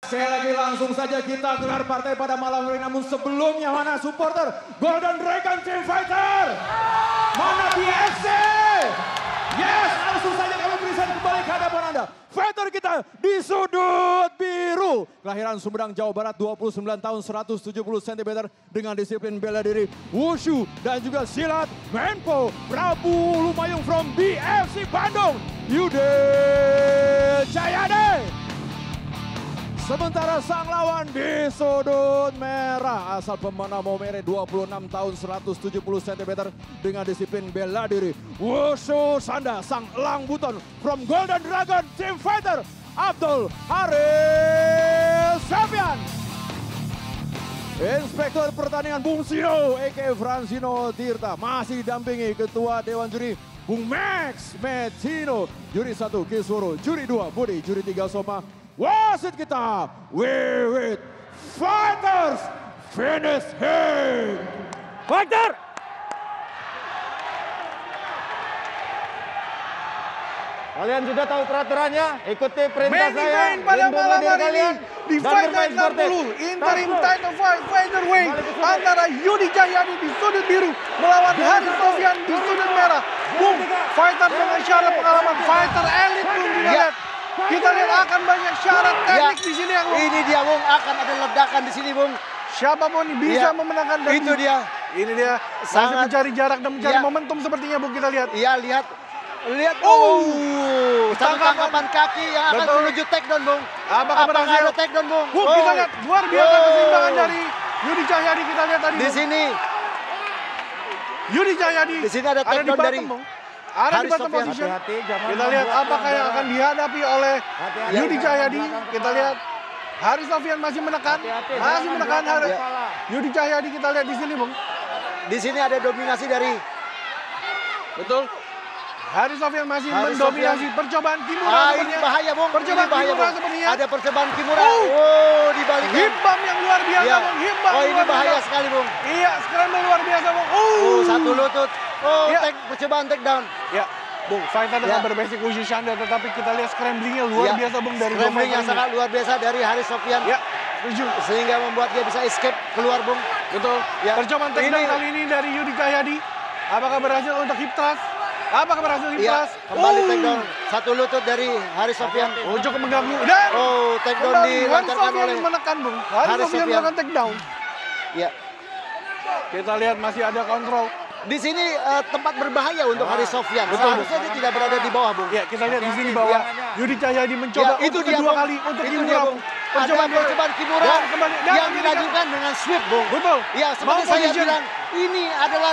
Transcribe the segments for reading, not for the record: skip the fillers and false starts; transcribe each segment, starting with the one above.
Sekali lagi langsung saja kita gelar partai pada malam ini. Namun sebelumnya mana supporter Golden Dragon Team Fighter? Mana BFC? Yes, langsung saja kami present kembali ke hadapan Anda. Fighter kita di sudut biru. Kelahiran Sumedang, Jawa Barat, 29 tahun, 170 cm dengan disiplin bela diri, wushu dan juga silat. Menpo Prabu Lumayung from BFC Bandung, Yude Cahyadi. Sementara sang lawan di sudut merah, asal Pemana Maumere, 26 tahun 170 cm dengan disiplin bela diri, wushu Sanda, sang Lang Buton from Golden Dragon Team Fighter, Abdul Haris Safian. Inspektur pertandingan Bung Sio Eke Fransino Tirta masih didampingi Ketua Dewan Juri Bung Max Metino, Juri 1 Kisworo, Juri 2 Budi, Juri 3 Soma. Wasit kita, we with fighters finish him. Fighter! Kalian sudah tahu peraturannya, ikuti perintah Main saya. event pada malam hari ini di Fighter 60 Interim Title Fight Featherweight antara Yudi Cahyadi di sudut biru melawan Haris Sofian di sudut merah. Boom, fighter dengan syarat pengalaman, fighter elit pun dilihat. Kita lihat akan banyak syarat teknik di sini yang Ini dia Bung, akan ada ledakan di sini Bung. siapapun bisa memenangkan dan Itu dia. Ini dia sangat mencari jarak dan mencari momentum sepertinya Bung, kita lihat. Iya, lihat. Satu tangkapan kaki yang akan menuju takedown Bung. Apakah berhasil? ada takedown Bung? Kita lihat luar biasa keseimbangan dari Yudi Cahyadi, kita lihat tadi. Di sini. Yudi Cahyadi. Di sini ada takedown dari Ada di bottom position. Kita lihat apakah yang akan dihadapi oleh Yudi Cahyadi. Kita lihat Haris Sofian masih menekan, Yudi Cahyadi, kita lihat di sini Bung. Di sini ada dominasi dari Haris Sofian masih mendominasi percobaan Kimura. ini bahaya Bung. Percobaan Ini bahaya Kimura Bung. sepertinya. Ada percobaan Kimura. Di balik. Himbam yang luar biasa Bung. Himbam ini luar bahaya biasa. sekali Bung. Iya, scramble luar biasa Bung. Satu lutut. Percobaan takedown. Ya, Bung, fighter dengan berbasic wushu Shanda, tetapi kita lihat scramblingnya luar biasa Bung dari scrambling yang sangat luar biasa dari Haris Sofian. Ya, setuju. Sehingga membuat dia bisa escape keluar Bung. Betul. Ya. Percobaan takedown kali ini dari Yudi Cahyadi. Apakah berhasil untuk hip thrust? Apakah berhasil hip thrust? Kembali takedown. Satu lutut dari Haris Sofian. Cukup mengganggu. Dan takedown dilancarkan oleh menekan Bung. Haris Sofian melakukan takedown. Ya. Kita lihat masih ada kontrol. Di sini tempat berbahaya untuk Haris Sofian. Seharusnya dia tidak berada di bawah Bung. Ya, kita lihat di sini bahwa Yudi Cahyadi mencoba itu untuk dia kedua Bung. kali untuk Itu Kimura. dia Bung. Ada percobaan Kimura yang dilanjutkan dengan sweep Bung. Betul. Ya, seperti saya bilang, ini adalah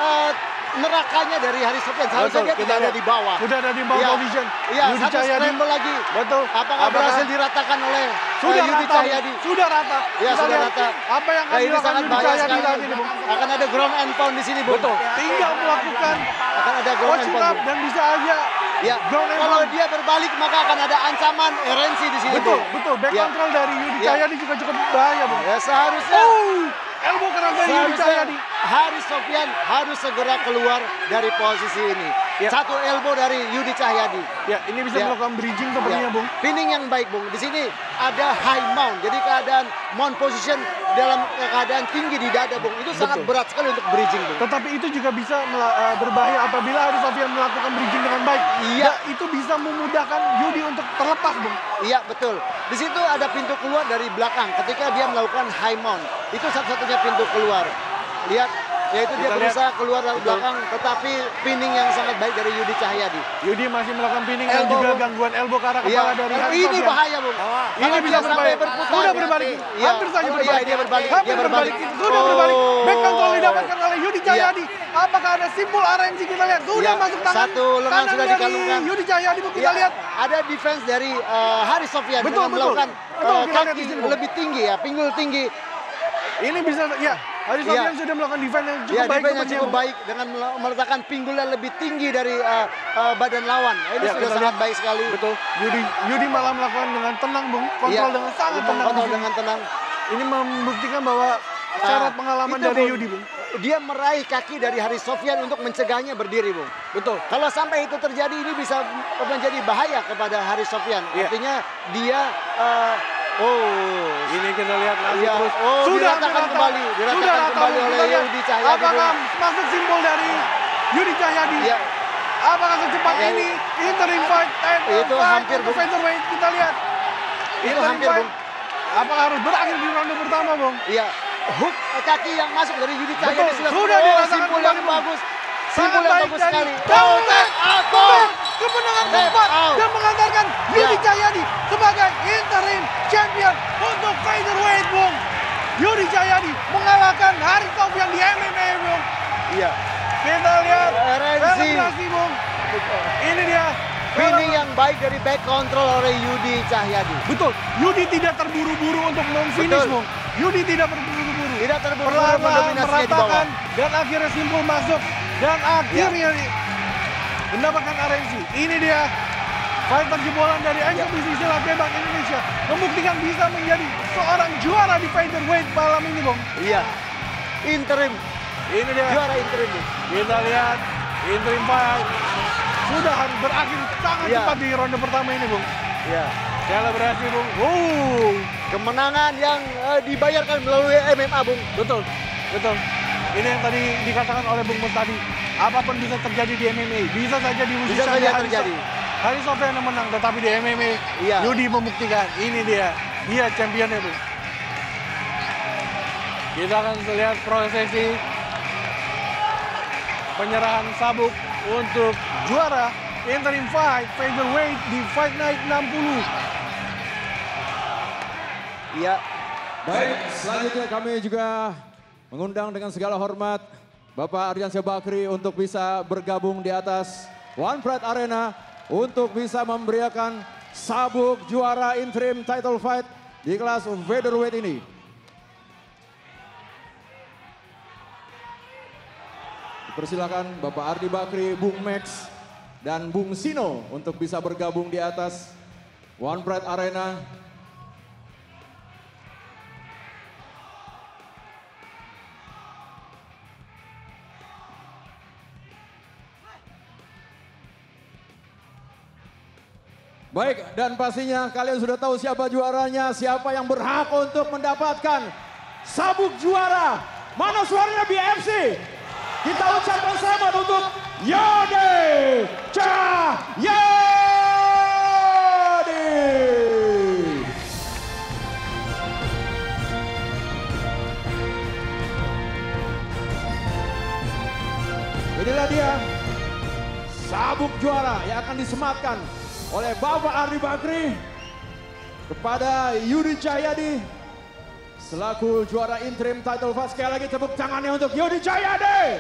nerakanya dari Haris Sofian. Seharusnya dia tidak ada di bawah. Sudah ada di bawah position. Iya, Yudi satu Cahyadi. scramble lagi. Betul. Apakah berhasil diratakan oleh Yudi Cahyadi? Sudah rata. Ya, sudah rata. Apa yang akan ini dilakukan sangat Yudi bahaya Cahyadi sekali. saat ini Bung? Akan ada ground and pound di sini Bung. Betul. Tinggal melakukan akan ada ground and pound. dan bisa aja. Ya, kalau dia berbalik maka akan ada ancaman RNC di sini. Betul, betul. Back control dari Yudi Cahyadi juga cukup bahaya Bung. Ya, seharusnya elbow keras dari Yudi Cahyadi. Haris Sofian harus segera keluar dari posisi ini. Satu elbow dari Yudi Cahyadi. Ya, ini bisa melakukan bridging sepertinya Bung. Pinning yang baik Bung. Di sini ada high mount. Jadi keadaan mount position dalam keadaan tinggi di dada Bung. Itu sangat berat sekali untuk bridging Bung. Tetapi itu juga bisa berbahaya apabila Haris Sofian melakukan bridging dengan baik. Iya. Itu bisa memudahkan Yudi untuk terlepas Bung. Iya, betul. Di situ ada pintu keluar dari belakang ketika dia melakukan high mount. Itu satu-satunya pintu keluar. Lihat, yaitu dia berusaha keluar dari belakang, tetapi pinning yang sangat baik dari Yudi Cahyadi. Yudi masih melakukan pinning dan juga gangguan elbow ke arah kepala dari Haris Sofian. Ini bahaya Bung. Ini bisa berbahaya. Sudah berbalik. Hampir saja berbalik. Dia berbalik. Hampir berbalik. Sudah berbalik. Back control didapatkan oleh Yudi Cahyadi. Apakah ada simbol RNC, kita lihat. Sudah masuk tangan. Satu lengan sudah dikalungkan. Yudi Cahyadi kita lihat. Ada defense dari Haris Sofian dengan melakukan kaki lebih tinggi ya, pinggul tinggi. Ini bisa Haris Sofian sudah melakukan defense yang cukup baik. Defense yang cukup baik dengan meletakkan pinggulnya lebih tinggi dari badan lawan. Ini sudah sangat baik sekali. Betul. Yudi malah melakukan dengan tenang Bung. Kontrol dengan sangat tenang. Kontrol dengan tenang. Ini membuktikan bahwa syarat pengalaman dari Yudi Bung. Dia meraih kaki dari Haris Sofian untuk mencegahnya berdiri Bung. Betul. Kalau sampai itu terjadi ini bisa menjadi bahaya kepada Haris Sofian. Artinya dia Oh, Ini kita lihat langsung iya. terus. Oh, Sudah diratakan dirata. kembali. Sudah Diratakan rata. kembali oleh Kita lihat Yudi Cahyadi. apakah masuk simbol dari Yudi Cahyadi? Iya. Apakah secepat Ya, ini interim fight itu hampir, untuk Bung. featherweight kita lihat. Itu Interim hampir, fight. Bung. Apakah harus berakhir di ronde pertama, Bung? Iya. Hook kaki yang masuk dari Yudi Cahyadi Betul, sudah oh, dirasakan simpul yang kembali, Bung. bagus. Sangat Simpul yang baik bagus dari sekali. Bung. Tap out, Bung. Kemenangan Tap keempat out. dan mengantarkan Ya. Yudi Cahyadi sebagai interim champion untuk featherweight, Bung. Yudi Cahyadi mengalahkan Haris Sofyan di MMA, Bung. Iya. Kita lihat RNC. selebrasi, Bung. Ini dia. Pinning yang baik dari back control oleh Yudi Cahyadi. Betul. Yudi tidak terburu-buru untuk memfinish, Betul. Bung. Yudi tidak terburu-buru. Tidak terburu-buru Perlahan-lahan mendominasinya di bawah. meratakan dan akhirnya simpul masuk dan akhirnya mendapatkan RNC. Ini dia fighter jebolan dari eksebisi silat tembak Indonesia membuktikan bisa menjadi seorang juara di featherweight malam ini, Bung. Iya. Interim. Ini dia. Juara interim. Kita lihat interim fight sudah harus berakhir sangat Iya. cepat di ronde pertama ini, Bung. Iya. Selebrasi, Bung. Kemenangan yang dibayarkan melalui MMA, Bung. Betul, betul. Ini yang tadi dikatakan oleh Bung Mus tadi. Apapun bisa terjadi di MMA. Bisa saja di Bisa saja terjadi. Haris Sofyan yang menang, tetapi di MMA Iya. Yudi membuktikan ini dia championnya, Bung. Kita akan lihat prosesi penyerahan sabuk untuk juara interim fight featherweight di Fight Night 60. Iya. Baik, selanjutnya kami juga mengundang dengan segala hormat Bapak Ardiansyah Bakri untuk bisa bergabung di atas One Pride Arena untuk bisa memberiakan sabuk juara interim title fight di kelas featherweight ini. Persilakan Bapak Ardi Bakri, Bung Max, dan Bung Sino untuk bisa bergabung di atas One Pride Arena. Baik, dan pastinya kalian sudah tahu siapa juaranya, siapa yang berhak untuk mendapatkan sabuk juara. Mana suaranya BFC? Kita ucapkan selamat untuk Yudi Cahyadi. Inilah dia sabuk juara yang akan disematkan oleh Bapak Ardi Bakri kepada Yudi Cahyadi selaku juara interim title fight. Sekali lagi tepuk tangannya untuk Yudi Cahyadi.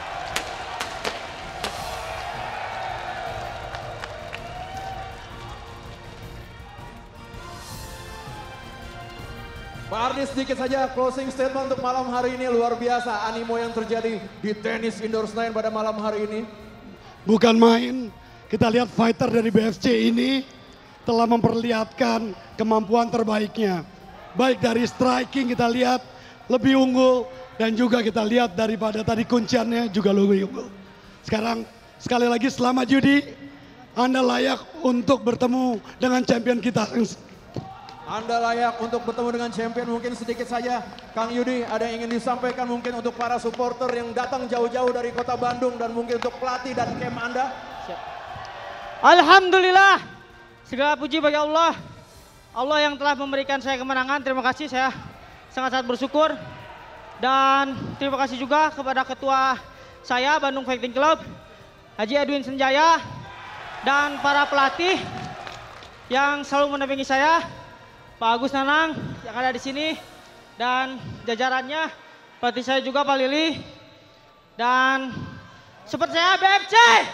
Pak Ardi, sedikit saja closing statement untuk malam hari ini. Luar biasa animo yang terjadi di tenis indoor Senayan pada malam hari ini. Bukan main, kita lihat fighter dari BFC ini telah memperlihatkan kemampuan terbaiknya. Baik dari striking kita lihat lebih unggul dan juga kita lihat daripada tadi kunciannya juga lebih unggul. Sekarang sekali lagi selamat Yudi, Anda layak untuk bertemu dengan champion kita. Anda layak untuk bertemu dengan champion. Mungkin sedikit saja Kang Yudi ada yang ingin disampaikan mungkin untuk para supporter yang datang jauh-jauh dari kota Bandung dan mungkin untuk pelatih dan camp Anda. Alhamdulillah, segala puji bagi Allah. Allah yang telah memberikan saya kemenangan, terima kasih, saya sangat-sangat bersyukur. Dan terima kasih juga kepada ketua saya Bandung Fighting Club, Haji Edwin Senjaya, dan para pelatih yang selalu mendampingi saya, Pak Agus Nanang yang ada di sini, dan jajarannya, pelatih saya juga Pak Lili, dan seperti saya BFC.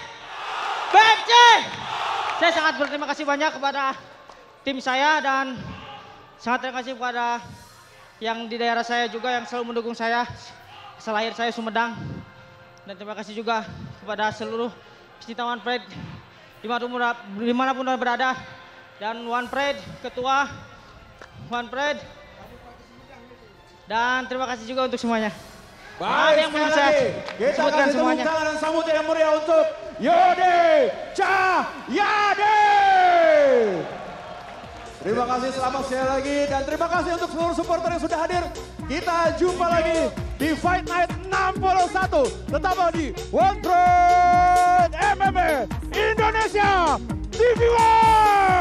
Saya sangat berterima kasih banyak kepada tim saya dan sangat terima kasih kepada yang di daerah saya juga yang selalu mendukung saya. Asal lahir saya Sumedang. Dan terima kasih juga kepada seluruh pecinta One Pride dimanapun berada. Dan One Pride, ketua One Pride. Dan terima kasih juga untuk semuanya. Baik, sekali lagi kita kasih tepuk tangan dan sambut yang meriah untuk Yudi Cahyadi. Terima Terima kasih, selamat sekali lagi. Dan terima kasih untuk seluruh supporter yang sudah hadir. Kita jumpa lagi di Fight Night 61. Tetap di One Trade MMA Indonesia TV One.